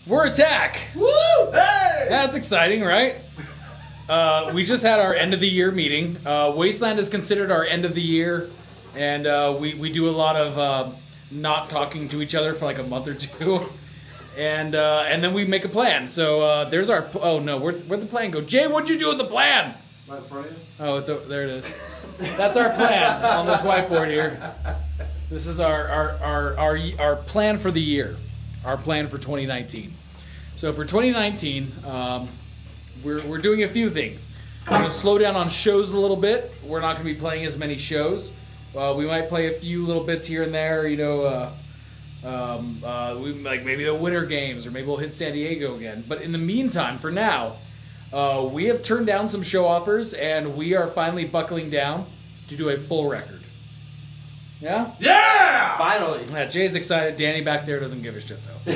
We're Attack. Woo! Hey! That's exciting, right? We just had our end of the year meeting. Wasteland is considered our end of the year, and we do a lot of not talking to each other for like a month or two, and then we make a plan. So there's our. Oh no, where'd the plan go? Jay, what'd you do with the plan? Right in front of you. Oh, it's over there. It is. That's our plan on this whiteboard here. This is our plan for the year, our plan for 2019. So for 2019, we're doing a few things. We're going to slow down on shows a little bit. We're not going to be playing as many shows. We might play a few little bits here and there. You know, we like maybe the Winter Games, or maybe we'll hit San Diego again. But in the meantime, for now, we have turned down some show offers, and we are finally buckling down to do a full record. Yeah? Yeah! Finally. Yeah, Jay's excited. Danny back there doesn't give a shit, though.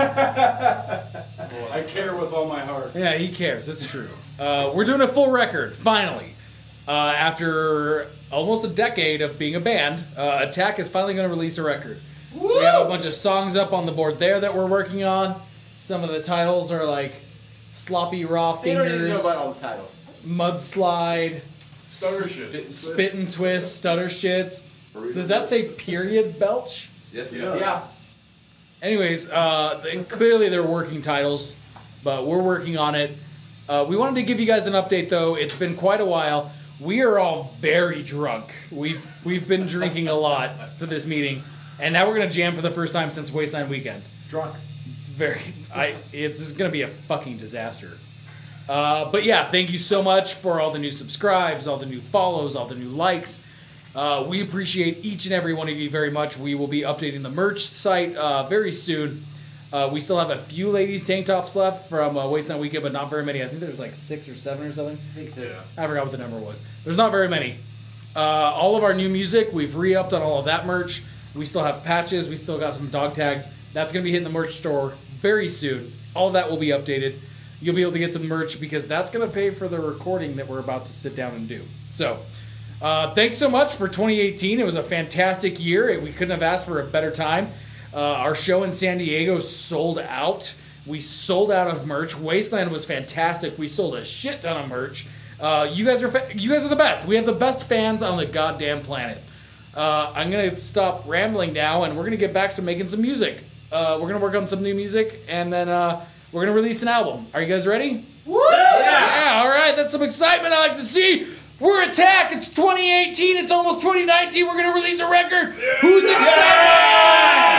I care with all my heart. Yeah, he cares. It's true. We're doing a full record, finally. After almost a decade of being a band, Attack is finally going to release a record. Woo! We have a bunch of songs up on the board there that we're working on. Some of the titles are like Sloppy Raw They don't even know Fingers, about all the titles. Mudslide, Stutter Shits. Spit and Twist, Stutter Shits. Does that say period belch? Yes, it Yes. does. Yeah. Anyways, clearly they're working titles, but we're working on it. We wanted to give you guys an update, though. It's been quite a while. We are all very drunk. We've been drinking a lot for this meeting, and now we're gonna jam for the first time since Wasteland Weekend. Drunk. It's gonna be a fucking disaster. But yeah, thank you so much for all the new subscribes, all the new follows, all the new likes. We appreciate each and every one of you very much. We will be updating the merch site very soon. We still have a few ladies' tank tops left from Wasteland Weekend, but not very many. I think there's like 6 or 7 or something. I think so. Yeah. I forgot what the number was. There's not very many. All of our new music, we've re-upped on all of that merch. We still have patches. We still got some dog tags. That's going to be hitting the merch store very soon. All of that will be updated. You'll be able to get some merch because that's going to pay for the recording that we're about to sit down and do. So, thanks so much for 2018. It was a fantastic year. We couldn't have asked for a better time. Our show in San Diego sold out. We sold out of merch. Wasteland was fantastic. We sold a shit ton of merch. You guys are the best. We have the best fans on the goddamn planet. I'm gonna stop rambling now, and we're gonna get back to making some music. We're gonna work on some new music, and then we're gonna release an album. Are you guys ready? Woo! Yeah. All right. That's some excitement I like to see. We're Attack. It's 2018. It's almost 2019. We're gonna release a record. Yeah. Who's excited? Yeah.